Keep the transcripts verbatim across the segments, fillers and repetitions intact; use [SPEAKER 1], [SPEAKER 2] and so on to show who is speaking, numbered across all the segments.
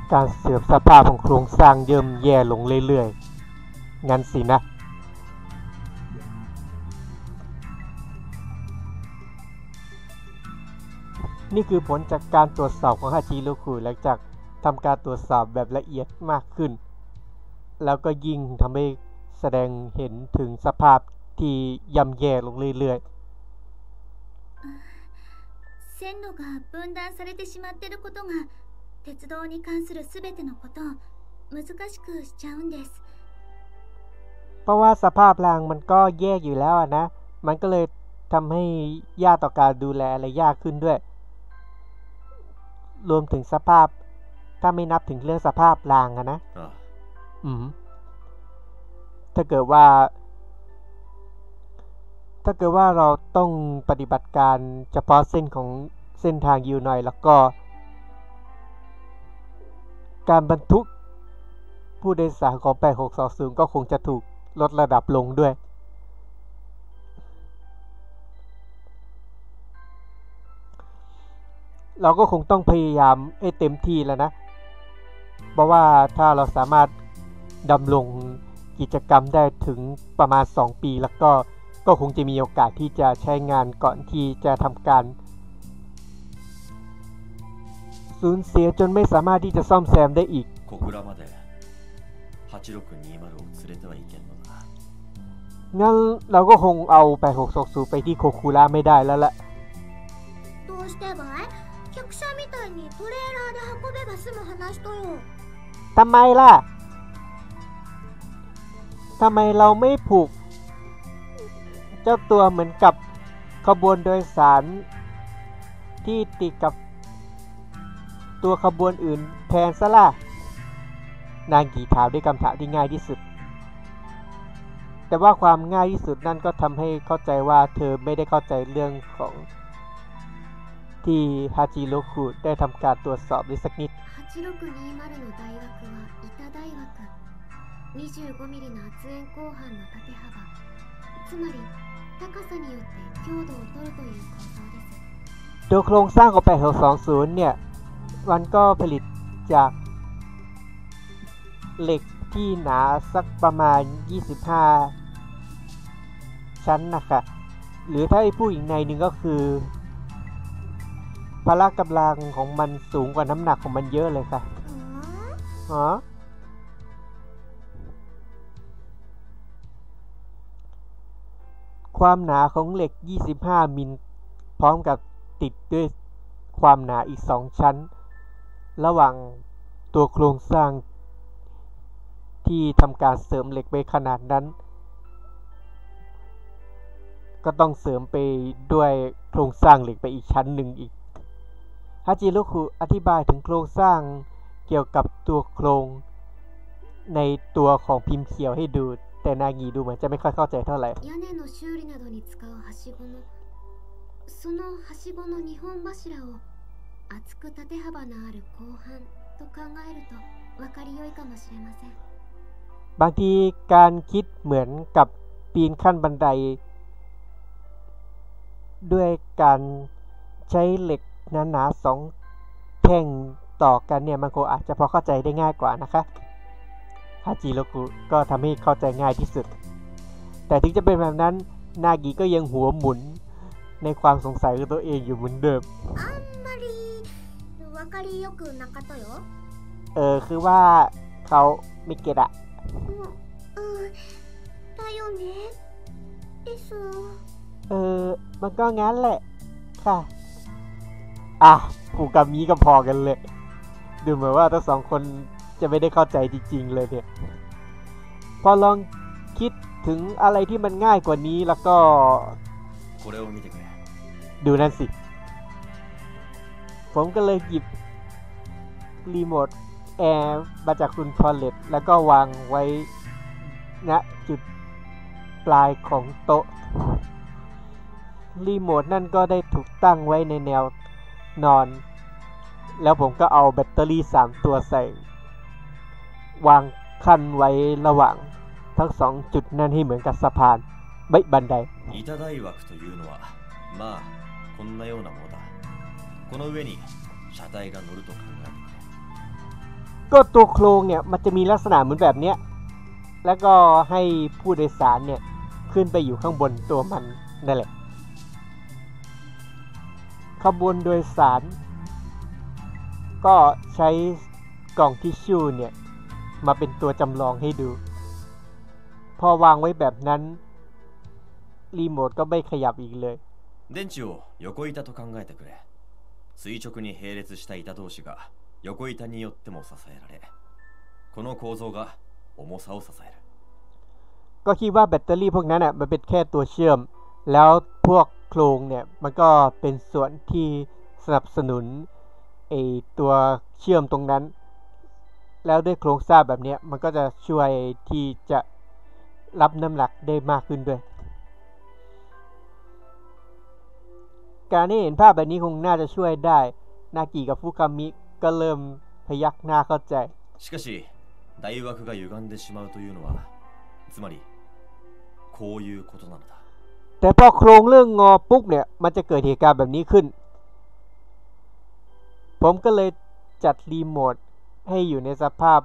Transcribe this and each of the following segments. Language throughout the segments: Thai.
[SPEAKER 1] การเสื่อมสภาพของโครงสร้างเยิ่มแย่ลงเรื่อยๆงั้นสินะนี่คือผลจากการตรวจสอบของฮาจิโรคุหลังจากทำการตรวจสอบแบบละเอียดมากขึ้นแล้วก็ยิ่งทำให้แสดงเห็นถึงสภาพที่ย่ำแย่ลงเรื่อยๆ
[SPEAKER 2] 線路が分断されてしまっていることが鉄道に関するすべてのことを難しくしちゃうんです
[SPEAKER 1] เพราะว่าสภาพรางมันก็แย่อยู่แล้วนะมันก็เลยทำให้ยากต่อการดูแลอะไรยากขึ้นด้วยรวมถึงสภาพถ้าไม่นับถึงเรื่องสภาพรางอะนะอืมถ้าเกิดว่าถ้าเกิดว่าเราต้องปฏิบัติการเฉพาะเส้นของเส้นทางอยู่หน่อยแล้วก็การบรรทุกผู้โดยสารของแปดหกสองศูนย์ก็คงจะถูกลดระดับลงด้วยเราก็คงต้องพยายามให้เต็มที่แล้วนะเพราะว่าถ้าเราสามารถดำรงกิจกรรมได้ถึงประมาณสองปีแล้วก็ก็คงจะมีโอกาสที่จะใช้งานก่อนที่จะทำการสูญเสียจนไม่สามารถที่จะซ่อมแซมได้อีกงั้นเราก็คงเอาแปดหกสองศูนย์ไปที่โคคุระไม่ได้แล้วล่ะทำไมล่ะทำไมเราไม่ผูกเจ้าตัวเหมือนกับขบวนโดยสารที่ติดกับตัวขบวนอื่นแทนซะล่ะนางกีถามด้วยคำถามที่ง่ายที่สุดแต่ว่าความง่ายที่สุดนั่นก็ทำให้เข้าใจว่าเธอไม่ได้เข้าใจเรื่องของที่ฮาจิโรคุได้ทำการตรวจสอบเลยสักนิด
[SPEAKER 2] はちろくにーまるの大枠は板大枠にじゅうごミリの圧延鋼板の縦幅つまり高さによって強度を取るという構造です
[SPEAKER 1] โดยโครงสร้างของแปดหกสองศูนย์เนี่ยมันก็ผลิตจากเหล็กที่หนาสักประมาณยี่สิบห้าชั้นนะคะหรือถ้าให้พูดอีกในหนึ่งก็คือพละกำลังของมันสูงกว่าน้ำหนักของมันเยอะเลยค่ะอ๋อความหนาของเหล็กยี่สิบห้ามิลพร้อมกับติดด้วยความหนาอีกสองชั้นระหว่างตัวโครงสร้างที่ทำการเสริมเหล็กไปขนาดนั้นก็ต้องเสริมไปด้วยโครงสร้างเหล็กไปอีกชั้นหนึ่งอีกฮาจิโรคุอธิบายถึงโครงสร้างเกี่ยวกับตัวโครงในตัวของพิมพ์เขียวให้ดูแต่นางีดูเหมือนจะไม่ค่อยเข้าใจเท่าไหร่
[SPEAKER 2] そのはしごのにほん柱を厚く縦幅のある鋼板と考えると分かりよいかもしれません
[SPEAKER 1] บางทีการคิดเหมือนกับปีนขั้นบันไดด้วยการใช้เหล็กหนาๆสองแท่งต่อกันเนี่ยมันคงอาจจะพอเข้าใจได้ง่ายกว่านะคะฮาจิโรคุก็ทำให้เข้าใจง่ายที่สุดแต่ถึงจะเป็นแบบนั้นนากิก็ยังหัวหมุนในความสงสัยของตัวเองอยู่เหมือนเดิมเออคือว่าเขาไม่เก็ตอะเออมันก็งั้นแหละค่ะอ่ะกูกับมีก็พอกันเลยดูเหมือนว่าทั้งสองคนจะไม่ได้เข้าใจจริงๆเลยเนี่ยพอลองคิดถึงอะไรที่มันง่ายกว่านี้แล้วก็ดูนั่นสิผมก็เลยหยิบรีโมทแอร์มาจากคุณพอลเลตแล้วก็วางไว้ณจุดปลายของโต๊ะรีโมทนั่นก็ได้ถูกตั้งไว้ในแนวนอนแล้วผมก็เอาแบตเตอรี่สามตัวใส่วางขั้นไว้ระหว่างทั้งสองจุดนั่นให้เหมือนกับสะพานใบบันได
[SPEAKER 3] こんなようなものだ。この上に車体が乗ると考えてくれ。
[SPEAKER 1] ก็ตัวโครงเนี่ยมันจะมีลักษณะเหมือนแบบเนี้ยแล้วก็ให้ผู้โดยสารเนี่ยขึ้นไปอยู่ข้างบนตัวมันนั่นแหละขบวนโดยสารก็ใช้กล่องทิชชู่เนี่ยมาเป็นตัวจำลองให้ดูพอวางไว้แบบนั้นรีโมทก็ไม่ขยับอีกเลย
[SPEAKER 3] 電池を横板と考えてくれ。垂直に並列した板同士が横板によっても支えられ、この構造が重さを支える。
[SPEAKER 1] ก็คิดว่าแบตเตอรี่พวกนั้นอ่ะมันเป็นแค่ตัวเชื่อมแล้วพวกโครงเนี่ยมันก็เป็นส่วนที่สนับสนุนไอตัวเชื่อมตรงนั้นแล้วด้วยโครงสร้างแบบนี้มันก็จะช่วยที่จะรับน้ำหนักได้มากขึ้นด้วยการที่เห็นภาพแบบนี้คงน่าจะช่วยได้นากิกับฟุคามิก็เริ่มพยักหน้าเข้าใจ
[SPEAKER 3] しかし大枠が歪んでしまうというのはつまりこういうことなのだ
[SPEAKER 1] แต่พอโครงเรื่องงอปุ๊บเนี่ยมันจะเกิดเหตุการณ์แบบนี้ขึ้นผมก็เลยจัดรีโมทให้อยู่ในสภาพ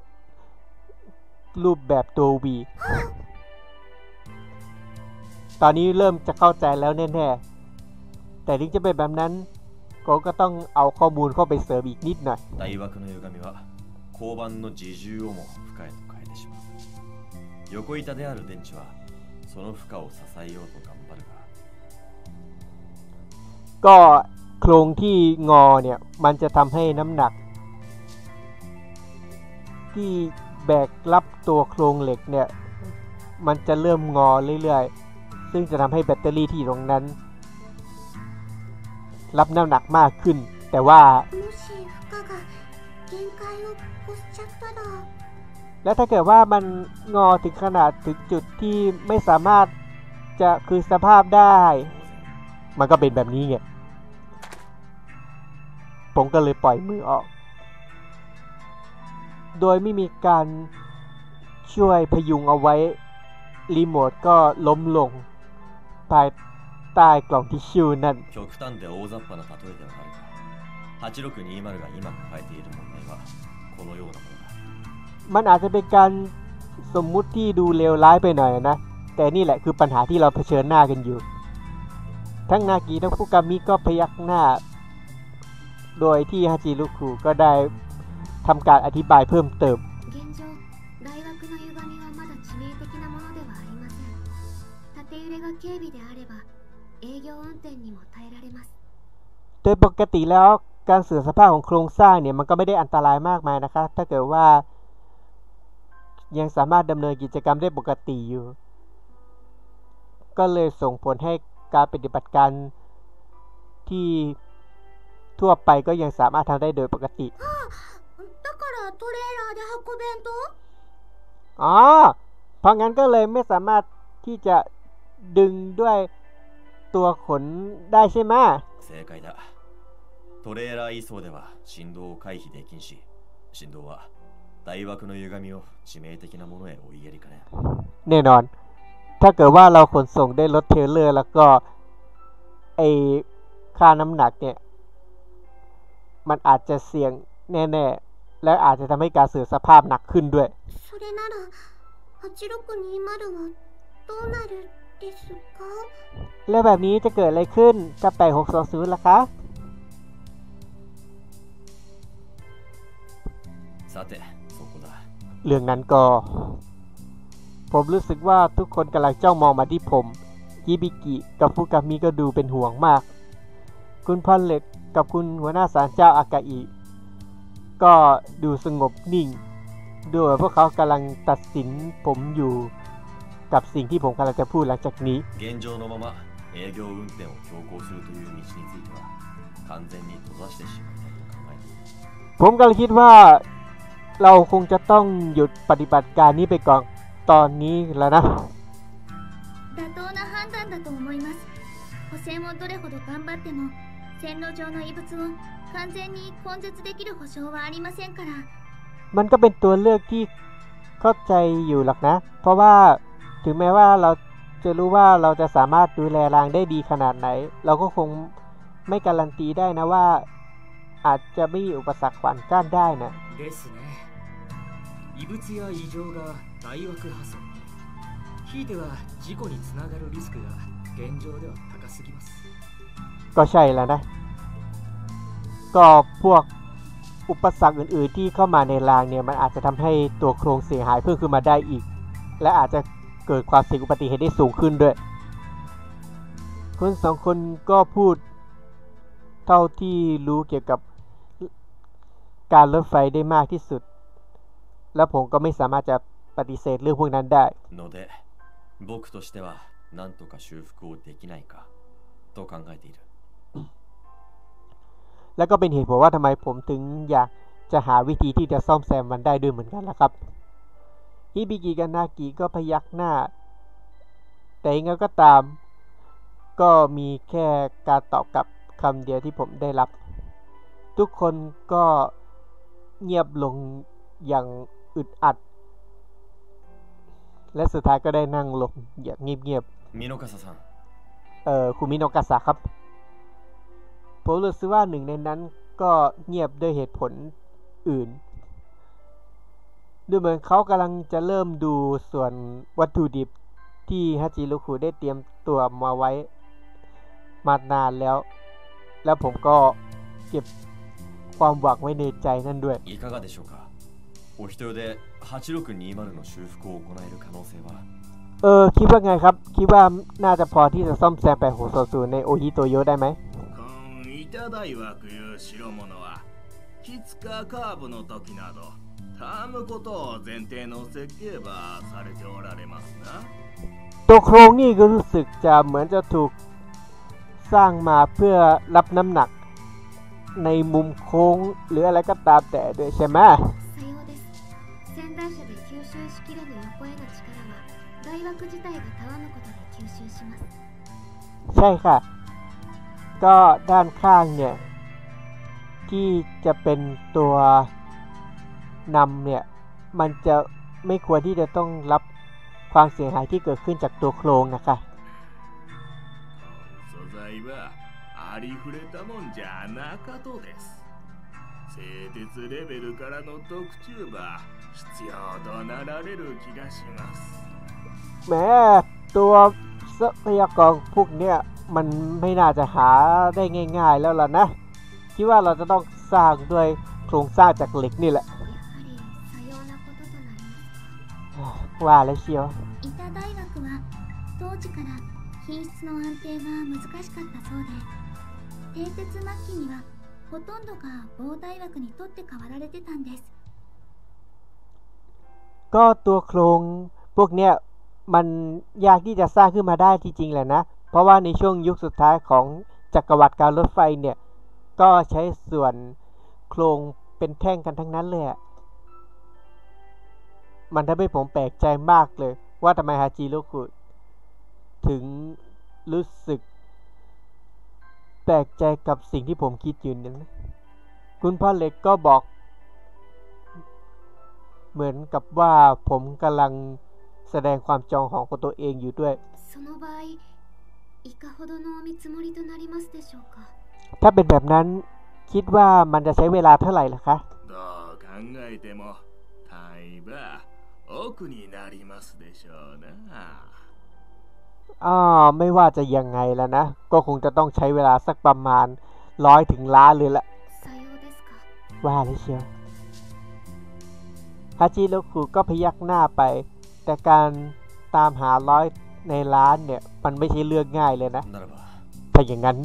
[SPEAKER 1] รูปแบบตัว V ตอนนี้เริ่มจะเข้าใจแล้วแน่ๆแต่ถึงจะเป็นแบบนั้นก็ก็ต้องเอาข้อมูลเข้าไปเสริมอีกนิดหน่อย
[SPEAKER 3] 大枠の歪みは交番の自重をも負荷へと変えてしまう横板である電池はその負荷を支えようと頑張るが
[SPEAKER 1] ก็โครงที่งอเนี่ยมันจะทำให้น้ำหนักที่แบกรับตัวโครงเหล็กเนี่ยมันจะเริ่มงอเรื่อยๆซึ่งจะทำให้แบตเตอรี่ที่ตรงนั้นรับน้ำหนักมากขึ้นแต่ว่าแล้วถ้าเกิดว่ามันงอถึงขนาดถึงจุดที่ไม่สามารถจะคืนสภาพได้มันก็เป็นแบบนี้ไงผมก็เลยปล่อยมือออกโดยไม่มีการช่วยพยุงเอาไว้รีโมทก็ล้มลงภายใต้กล่องทิชชู่นั่น
[SPEAKER 3] 極端で大雑把な例えではあるがはちろくにじゅうが今抱えている問題はこのようなものだ
[SPEAKER 1] มันอาจจะเป็นการสมมุติที่ดูเลวร้ายไปหน่อยนะแต่นี่แหละคือปัญหาที่เราเผชิญหน้ากันอยู่ทั้งนากิทั้งฟุกามิก็พยักหน้าโดยที่ฮาจิรุคุก็ได้ทำการอธิบายเพิ่มเติมโดยปกติแล้วการเสื่อมสภาพของโครงสร้างเนี่ยมันก็ไม่ได้อันตรายมากมายนะคะถ้าเกิดว่ายังสามารถดำเนินกิจกรรมได้ปกติอยู่ก็เลยส่งผลให้การปฏิบัติการที่ทั่วไปก็ยังสามารถทำได้โดยปกติอ๋อเพราะงั้นก็เลยไม่สามารถที่จะดึงด้วยตัวขนได้ใช่ไหม
[SPEAKER 3] 正解だトレーラー移送では振動を回避できんし振動は大枠の歪みを致命的なものへ追いやりかね
[SPEAKER 1] แน่นอนถ้าเกิดว่าเราขนส่งได้รถเทรลเลอร์แล้วก็ไอค่าน้ำหนักเนี่ยมันอาจจะเสี่ยงแน่ๆและอาจจะทำให้การเสื่อมสภาพหนักขึ้นด้วยแล้วแบบนี้จะเกิดอะไรขึ้นกับแปดหกสองศูนย์ล่ะคะเรื่องนั้นก็ผมรู้สึกว่าทุกคนกำลังจ้องมองมาที่ผมฮิบิกิกับฟุกามิก็ดูเป็นห่วงมากคุณพันเล็กกับคุณหัวหน้าศาลเจ้าอากาอิก็ดูสงบนิ่งด้วยพวกเขากำลังตัดสินผมอยู่กับสิ่งที่ผมกำลังจะพูดหลังจากนี้
[SPEAKER 3] 現状のまま営業運転を強行するという道については完全に閉ざしてしまいたいと考えている
[SPEAKER 1] ผมกำลังคิดว่าเราคงจะต้องหยุดปฏิบัติการนี้ไปก่อนตอนนี้แล้วนะ
[SPEAKER 2] 妥当な判断だと思います補正もどれほど頑張っても線路上の異物を完全に根絶できる保証はありませんから
[SPEAKER 1] มันก็เป็นตัวเลือกที่เข้าใจอยู่หรอกนะเพราะว่าถึงแม้ว่าเราจะรู้ว่าเราจะสามารถดูแลรางได้ดีขนาดไหนเราก็คงไม่การันตีได้นะว่าอาจจะไม่มีอุปสรรคขวางกั้นได้นะ
[SPEAKER 4] ですね。異物や異常が大枠破損に、ひいては事故につながるリスクが現状では高すぎます。
[SPEAKER 1] ก็ใช่แล้วนะ ก็พวกอุปสรรคอื่นๆที่เข้ามาในรางเนี่ยมันอาจจะทำให้ตัวโครงเสียหายเพิ่มขึ้นมาได้อีกและอาจจะเกิดความเสี่ยงอุบัติเหตุได้สูงขึ้นด้วยคนสองคนก็พูดเท่าที่รู้เกี่ยวกับการรถไฟได้มากที่สุดและผมก็ไม่สามารถจะปฏิเสธเรื่องพวกนั้นได้
[SPEAKER 3] ので僕としては何とか修復をできないかと考えている
[SPEAKER 1] แล้วก็เป็นเหตุผลว่าทำไมผมถึงอยากจะหาวิธีที่จะซ่อมแซมมันได้ด้วยเหมือนกันล่ะครับฮิบิกิกับนากิก็พยักหน้าแต่ยังไงก็ตามก็มีแค่การตอบกลับคำเดียวที่ผมได้รับทุกคนก็เงียบลงอย่างอึดอัดและสุดท้ายก็ได้นั่งลงอย่างเงียบ
[SPEAKER 3] ๆมิโนกาซะซัง
[SPEAKER 1] เอ่อคุณมิโนกาซะครับผมรู้สึกว่าหนึ่งในนั้นก็เงียบด้วยเหตุผลอื่นดูเหมือนเขากำลังจะเริ่มดูส่วนวัตถุดิบที่ฮาจิโรคุได้เตรียมตัวมาไว้มานานแล้วแล้วผมก็เก็บความหวังไว้ในใจนั่นด้วย
[SPEAKER 3] いかがでしょうかお一人ではちろくにまるの修復を行える可能性は
[SPEAKER 1] เออคิดว่าไงครับคิดว่าน่าจะพอที่จะซ่อมแซมแปดหกศูนย์ในโอฮิโตโยได้ไหม
[SPEAKER 4] 板大枠いう代物はキツカカーブの時などタームことを前提の設計はされておられますな
[SPEAKER 1] ตัวโครงนี่ก็รู้สึกจะเหมือนจะถูกสร้างมาเพื่อรับน้ำหนักในมุมโค้งหรืออะไรก็ตามแต่ด้วยใช่ไหม
[SPEAKER 2] 仙台車で吸収しきれぬ横への力は大枠自体がたわむことで吸収します
[SPEAKER 1] ใช่ค่ะก็ด้านข้างเนี่ยที่จะเป็นตัวนำเนี่ยมันจะไม่ควรที่จะต้องรับความเสียหายที่เกิดขึ้นจากตัวโครงนะคะ
[SPEAKER 4] 素材はありふれたもんじゃなかとです製鉄レベルからの特注は必要となられる気がします
[SPEAKER 1] แม้ตัวทรัพยากรพวกเนี้ยมันไม่น่าจะหาได้ง่ายๆแล้วล่ะนะคิดว่าเราจะต้องสร้างด้วยโครงสร้างจากเหล็กนี่แหละว่าแล้วเชียว
[SPEAKER 2] イタ大学は当時から品質の安定が難しかったそうで蹄鉄末期にはほとんどが棒大枠に取って代わられてたんです
[SPEAKER 1] ก็ตัวโครงพวกเนี้ยมันยากที่จะสร้างขึ้นมาได้จริงๆแหละนะเพราะว่าในช่วงยุคสุดท้ายของจักรวรรดิการรถไฟเนี่ยก็ใช้ส่วนโครงเป็นแท่งกันทั้งนั้นเลยอะมันทำให้ผมแปลกใจมากเลยว่าทำไมฮาจิโรคุถึงรู้สึกแปลกใจกับสิ่งที่ผมคิดอยู่นั้นคุณพ่อเล็กก็บอกเหมือนกับว่าผมกำลังแสดงความจองหองของตัวเองอยู่ด้วยถ้าเป็นแบบนั้นคิดว่ามันจะใช้เวลาเท่าไหร่ล่ะคะอ๋อไม่ว่าจะยังไงแล้วนะก็คงจะต้องใช้เวลาสักประมาณร้อยถึงล้านเลยละว่าเลยเชียวฮาจิโรคุก็พยักหน้าไปแต่การตามหาร้อยในล้านเนี่ยมันไม่ใช่เรื่องง่ายเลยนะถ้าอย่างนั้น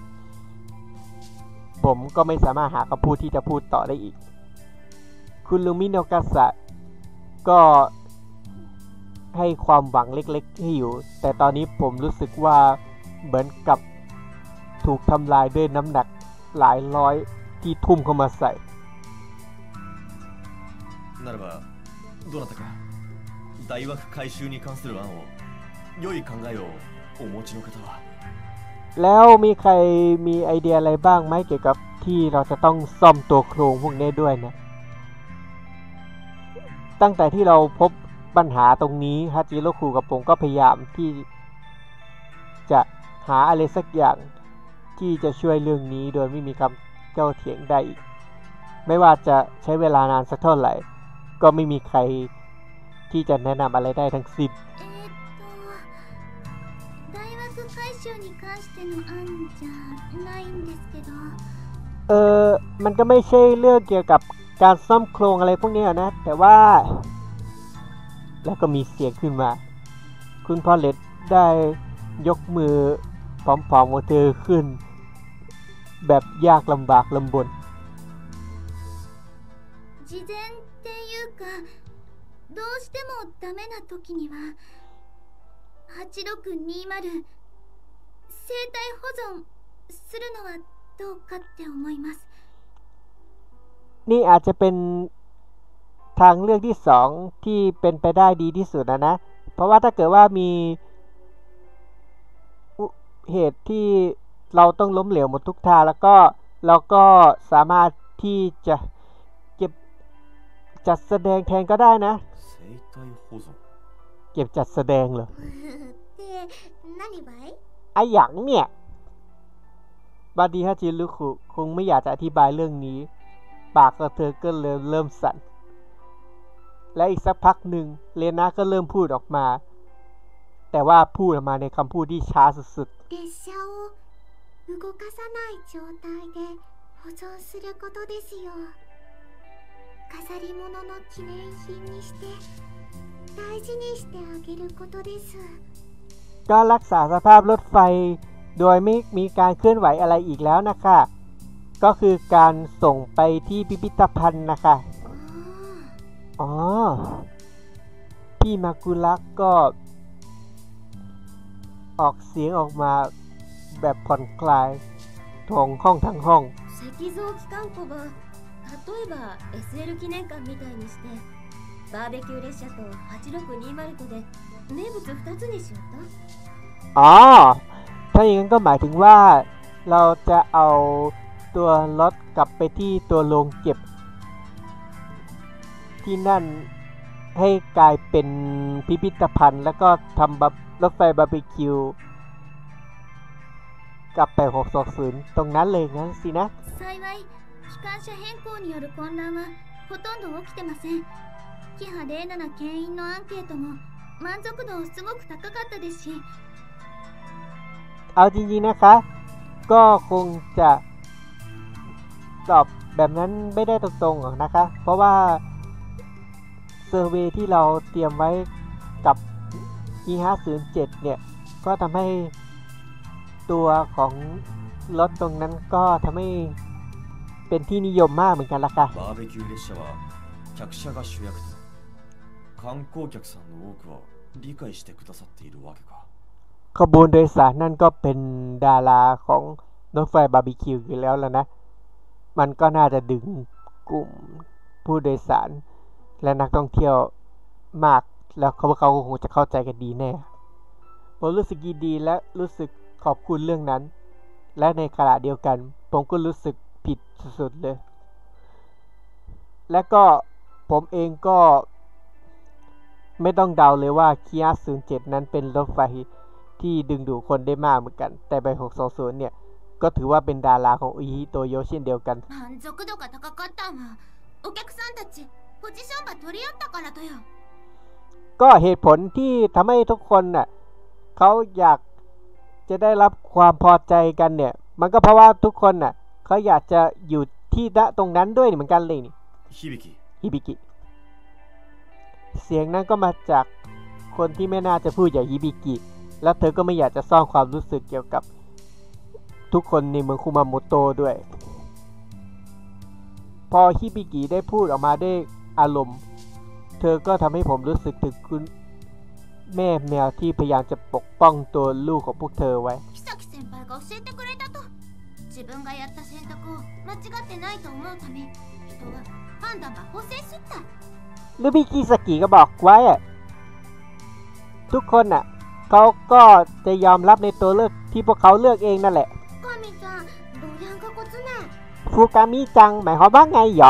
[SPEAKER 1] ผมก็ไม่สามารถหาคำพูดที่จะพูดต่อได้อีกคุณลุงมิโนกาซะก็ให้ความหวังเล็กๆให้อยู่แต่ตอนนี้ผมรู้สึกว่าเหมือนกับถูกทำลายด้วยน้ำหนักหลายร้อยที่ทุ่มเข้ามาใส่
[SPEAKER 3] ならばどなたか大枠回収に関する案を良い考えをお持ちの方は
[SPEAKER 1] แล้วมีใครมีไอเดียอะไรบ้างไหมเกี่ยวกับที่เราจะต้องซ่อมตัวโครงพวกนี้ด้วยนะตั้งแต่ที่เราพบปัญหาตรงนี้ฮาจิโรคุกับผมก็พยายามที่จะหาอะไรสักอย่างที่จะช่วยเรื่องนี้โดยไม่มีคำโต้เถียงได้อีกไม่ว่าจะใช้เวลานานสักเท่าไหร่ก็ไม่มีใครที่จะแนะนำอะไรได้ทั้งสิ้น
[SPEAKER 2] 大枠改修に関しての案じゃないんですけど
[SPEAKER 1] เออมันก็ไม่ใช่เรื่องเกี่ยวกับการซ่อมโครงอะไรพวกนี้นะแต่ว่าแล้วก็มีเสียงขึ้นมาคุณพอลเลตได้ยกมือผอมๆของเธอขึ้นแบบยากลำบากลำบน
[SPEAKER 2] 事前っていうかどうしてもダメな時にははちろくにーまる生体保存するのはどうかって思います
[SPEAKER 1] นี่อาจจะเป็นทางเลือกที่สองที่เป็นไปได้ดีที่สุดนะนะเพราะว่าถ้าเกิดว่ามีเหตุที่เราต้องล้มเหลวหมดทุกทางแล้วก็เราก็สามารถที่จะเก็บจัดแสดงแทนก็ได้นะเก็บจัดแสดงเหรอไอ้หยังเนี่ยบาดีฮาจิรุคุคงไม่อยากจะอธิบายเรื่องนี้ปากของเธอก็เริ่มเริ่มสั่นและอีกสักพักหนึ่งเลนาก็เริ่มพูดออกมาแต่ว่าพูดออกมาในคำพูดที่ช้าสุด
[SPEAKER 2] ๆ列車を動かさない状態で保存することですよ飾り物の記念品にして大事にしてあげることです
[SPEAKER 1] ก็รักษาสภาพรถไฟโดยไม่มีการเคลื่อนไหวอะไรอีกแล้วนะคะก็คือการส่งไปที่พิพิธภัณฑ์นะคะอ๋อพี่มากุรักก็ออกเสียงออกมาแบบผ่อนคลายทงห้องทั้งห้อง
[SPEAKER 2] 石像機関庫は例えば เอส แอล 記念館みたいにしてバーベキュー列車とはちろくにーまるとで名物ふたつにしようと
[SPEAKER 1] อ๋อถ้าอย่างนั้นก็หมายถึงว่าเราจะเอาตัวรถกลับไปที่ตัวโรงเก็บที่นั่นให้กลายเป็นพิพิธภัณฑ์แล้วก็ทำรถไฟบาร์บีคิวกับแปดหกสองศูนย์ตรงนั้นเลยงั้นสินะ
[SPEAKER 2] 幸い機関車変更による混乱はほとんど起きてませんキハゼロなな牽引のアンケートも満足度すごく高かったですし
[SPEAKER 1] เอาจริงๆนะคะก็คงจะตอบแบบนั้นไม่ได้ตรงๆหรอกนะคะเพราะว่าเซอร์เวย์ที่เราเตรียมไว้กับ อี ห้าศูนย์เจ็ด เนี่ยก็ทำให้ตัวของรถตรงนั้นก็ทำให้เป็นที่นิยมมากเหมือนกันล่ะค่ะ
[SPEAKER 3] バーベキュー列車は客車が主役と観光客さんの多くは理解してくださっているわけか
[SPEAKER 1] ขบวนโดยสารนั่นก็เป็นดาราของรถไฟบาร์บีคิวอยู่แล้วแล้วนะมันก็น่าจะดึงกลุ่มผู้โดยสารและนักท่องเที่ยวมากแล้วเขาเขาคงจะเข้าใจกันดีแน่ผมรู้สึกดีและรู้สึกขอบคุณเรื่องนั้นและในขณะเดียวกันผมก็รู้สึกผิดสุดๆเลยและก็ผมเองก็ไม่ต้องเดาเลยว่าคิอาศูนย์เจ็ดนั้นเป็นรถไฟที่ดึงดูดคนได้มากเหมือนกันแต่ใบหกสองศูนย์เนี่ยก็ถือว่าเป็นดาราของอุฮิโตโยเช่นเดียวกัน
[SPEAKER 2] 満足度が高かったのはお客さんたちポジションが取り合ったからだよ
[SPEAKER 1] ก็เหตุผลที่ทำให้ทุกคนน่ะเขาอยากจะได้รับความพอใจกันเนี่ยมันก็เพราะว่าทุกคนน่ะเขาอยากจะอยู่ที่ณตรงนั้นด้วยเหมือนกันเลยนี่
[SPEAKER 3] ฮิบิกิ
[SPEAKER 1] ฮิบิกิเสียงนั้นก็มาจากคนที่ไม่น่าจะพูดอย่างฮิบิกิแล้วเธอก็ไม่อยากจะซ่อนความรู้สึกเกี่ยวกับทุกคนในเมืองคุมาโมโตะด้วยพอฮิบิกิได้พูดออกมาได้อารมณ์เธอก็ทำให้ผมรู้สึกถึงคุณแม่แมวที่พยายามจะปกป้องตัวลูกของพวกเธอไว้
[SPEAKER 2] 木崎先輩が教えてくれたと自分がやった選択を間違ってないと思うため人は判断が補正すった
[SPEAKER 1] หรือพี่กิสกิก็บอกไว้อะทุกคนอ่ะเขาก็จะยอมรับในตัวเลือกที่พวกเขาเลือกเองนั่นแหละฟูกามิจังหมายความว่าไงหรอ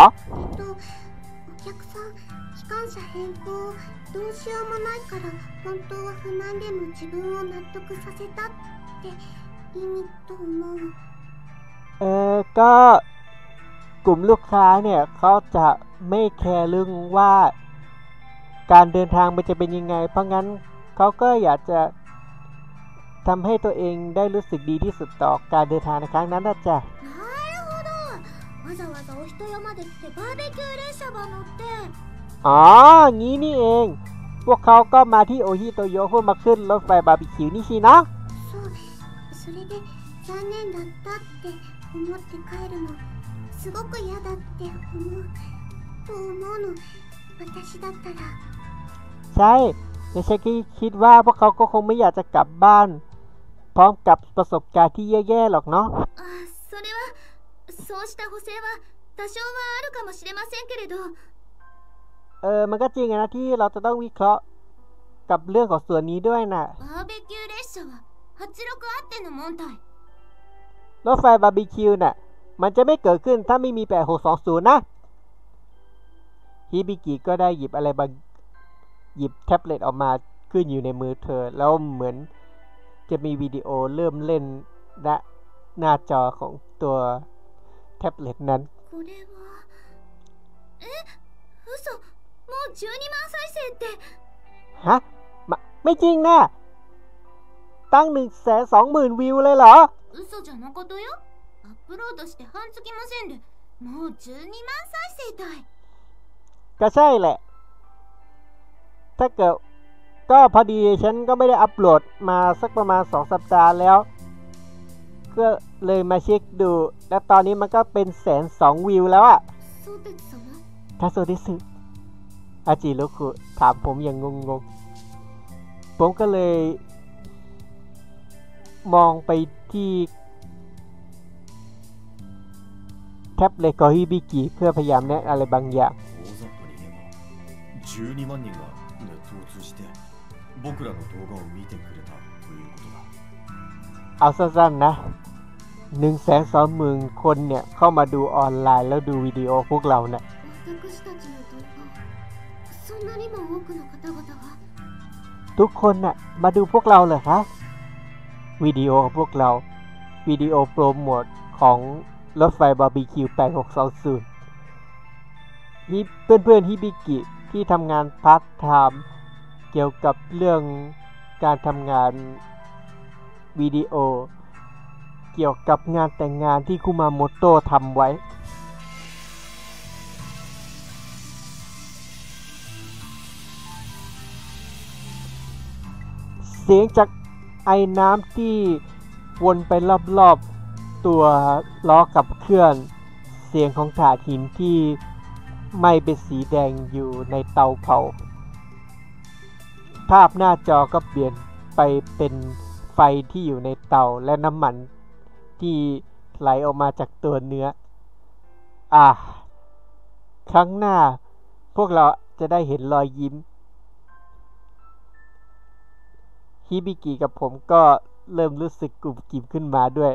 [SPEAKER 2] どうしようもないから本当は不満でも自分を納得させたって意味と思う
[SPEAKER 1] เออก็กลุ่มลูกค้าเนี่ยเขาจะไม่แคร์เรื่องว่าการเดินทางมันจะเป็นยังไงเพราะงั้นเขาก็อยากจะทำให้ตัวเองได้รู้สึกดีที่สุดต่อการเดินทางในครั้งนั้นนะจ๊ะ
[SPEAKER 2] なるほど。わざわざお人山まで来てバーベキュー列車ば乗って。
[SPEAKER 1] อ๋องี้นี่เองพวกเขาก็มาที่โอฮิโตโยเพื่อมาขึ้นรถไฟบาร์บีคิวนี่สินะ
[SPEAKER 2] そう、それで残念だったって思って帰るのすごく嫌だって思うと思うの私だったら。
[SPEAKER 1] ใช่แต่ฉันก็คิดว่าพวกเขาก็คงไม่อยากจะกลับบ้านพร้อมกับประสบการณ์ที่แย่ๆหรอกเนาะ
[SPEAKER 2] あ、それはそうした補正は多少はあるかもしれませんけれど。
[SPEAKER 1] เออมันก็จริงนะที่เราจะต้องวิเคราะห์กับเรื่องของส่วนนี้ด้วยนะ
[SPEAKER 2] バーベキュー列車ははちろくあっての問題。
[SPEAKER 1] รถไฟบาร์บีคิวน่ะมันจะไม่เกิดขึ้นถ้าไม่มีแปดหกสองศูนย์นะฮิบิกิก็ได้หยิบอะไรบางหยิบแท็บเล็ตออกมาขึ้นอยู่ในมือเธอแล้วเหมือนจะมีวิดีโอเริ่มเล่นณหน้าจอของตัวแท็บเล็ตนั้น
[SPEAKER 2] これはえ、嘘、もうじゅうにまん再生って
[SPEAKER 1] ฮะมาไม่จริงนะตั้งหนึ่งแสนสองหมื่นวิวเลยเหรอ
[SPEAKER 2] 嘘じゃなかったよ。アップロードして半月ませんでもうじゅうにまん再生だい。
[SPEAKER 1] ก็ใช่แหละถ้าเกิดก็พอดีฉันก็ไม่ได้อัปโหลดมาสักประมาณสองสัปดาห์แล้วก็เลยมาเช็คดูและตอนนี้มันก็เป็นแสนสองวิวแล้วอะทาโซดิสึอาจิโรคุถามผมอย่างงงๆผมก็เลยมองไปที่แท็บเล็ตของฮิบิกิเพื่อพยายามแนะอะไรบางอย่าง
[SPEAKER 3] じゅうにまんにんがネットを通じて僕らの動画を見てくれたということだ
[SPEAKER 1] เอาสั้นๆนะ หนึ่งแสนสองหมื่น คนเนี่ยเข้ามาดูออนไลน์แล้วดูวิดีโอพวกเราเนี่ยทุกคนน่ะมาดูพวกเราเหรอคะวิดีโอของพวกเราวิดีโอโปรโมทของรถไฟบาร์บีคิวแปดหกสองศูนย์เพื่อนๆฮิบิกิที่ทำงานพาร์ทไทม์เกี่ยวกับเรื่องการทำงานวิดีโอเกี่ยวกับงานแต่งงานที่คุมาโมโตะทำไว้เสียงจากไอ้น้ำที่วนไปรอบๆตัวล้อกับเคลื่อนเสียงของถาดหินที่ไหม้เป็นสีแดงอยู่ในเตาเผาภาพหน้าจอก็เปลี่ยนไปเป็นไฟที่อยู่ในเตาและน้ำมันที่ไหลออกมาจากตัวเนื้ออ่าครั้งหน้าพวกเราจะได้เห็นรอยยิ้มฮิบิกิกับผมก็เริ่มรู้สึกกุ่มกิ่มขึ้นมาด้วย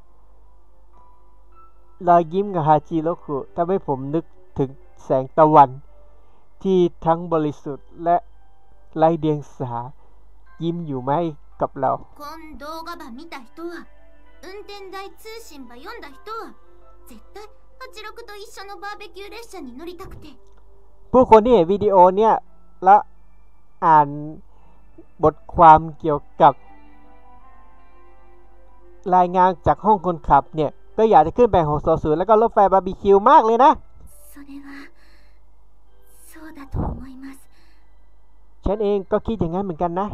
[SPEAKER 1] รอยยิ้มกับฮาจิโรคุทำให้ผมนึกถึงแสงตะวันที่ทั้งบริสุทธิ์และไร้เดียงสายิ้มอยู่ไหมกับเรา
[SPEAKER 2] この動画版見た人は運転台通信版読んだ人は絶対はちろくと一緒のバーベキュー列車に乗りたくて
[SPEAKER 1] ผู้คนที่เห็นวิดีโอเนี่ยและอ่านบทความเกี่ยวกับรายงานจากห้องคนขับเนี่ยก็อยากจะขึ้นไปหกสองศูนย์แล้วก็รถไฟบาร์บีคิวมากเลยนะ
[SPEAKER 2] それはそうだと思います
[SPEAKER 1] ฉันเองก็คิดอย่างนั้นเหมือนกันนะ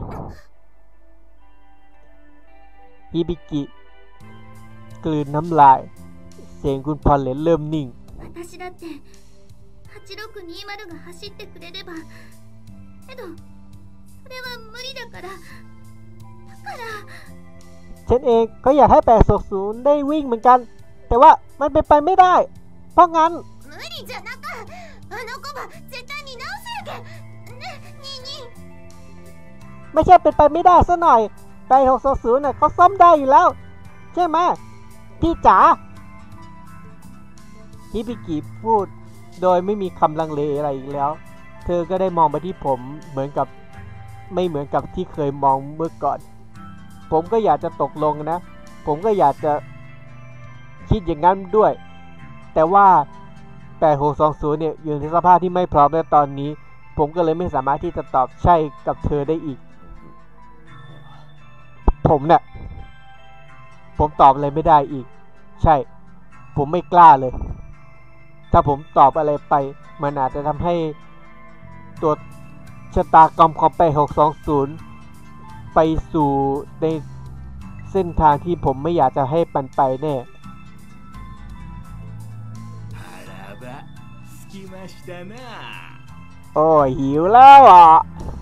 [SPEAKER 1] ฮิบิกิกลืนน้ำลายเสียงคุณพอลเลนเริ่มนิ่ง
[SPEAKER 2] 私だってはちろくにーまるが走ってくれればけどそれは無理だからだから
[SPEAKER 1] ฉันเองก็อยากให้แปดหกศูนย์ได้วิ่งเหมือนกันแต่ว่ามันเป็นไปไม่ได้เพราะงั้น
[SPEAKER 2] 無理じゃなかあの子は絶対に直せやけねにに
[SPEAKER 1] ไม่ใช่เป็นไปไม่ได้ซะหน่อยแปดหกสองศูนย์น่ะเขาซ่อมได้อยู่แล้วใช่ไหมพี่จ๋าฮิบิกิพูดโดยไม่มีคำลังเลอะไรอีกแล้วเธอก็ได้มองไปที่ผมเหมือนกับไม่เหมือนกับที่เคยมองเมื่อก่อนผมก็อยากจะตกลงนะผมก็อยากจะคิดอย่างนั้นด้วยแต่ว่าแปดหกสองศูนย์เนี่ยอยู่ในสภาพที่ไม่พร้อมในตอนนี้ผมก็เลยไม่สามารถที่จะตอบใช่กับเธอได้อีกผมเนี่ยผมตอบอะไรไม่ได้อีกใช่ผมไม่กล้าเลยถ้าผมตอบอะไรไปมันอาจจะทำให้ตัวชะตากรรมของแปดหกสองศูนย์ไปสู่ในเส้นทางที่ผมไม่อยากจะให้มันไปแน่โอ้ยหิวแล้วอ่ะ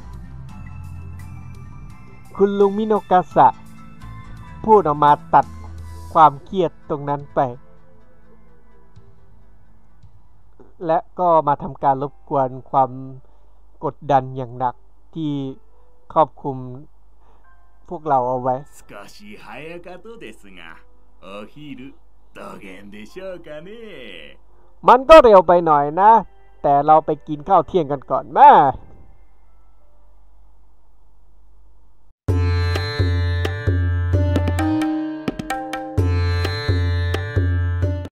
[SPEAKER 1] คุณลุงมิโนกาสะพูดออกมาตัดความเครียดตรงนั้นไปและก็มาทำการรบกวนความกดดันอย่างหนักที่ครอบคลุมพวกเราเอาไว้มันก็เร็วไปหน่อยนะแต่เราไปกินข้าวเที่ยงกันก่อนแม่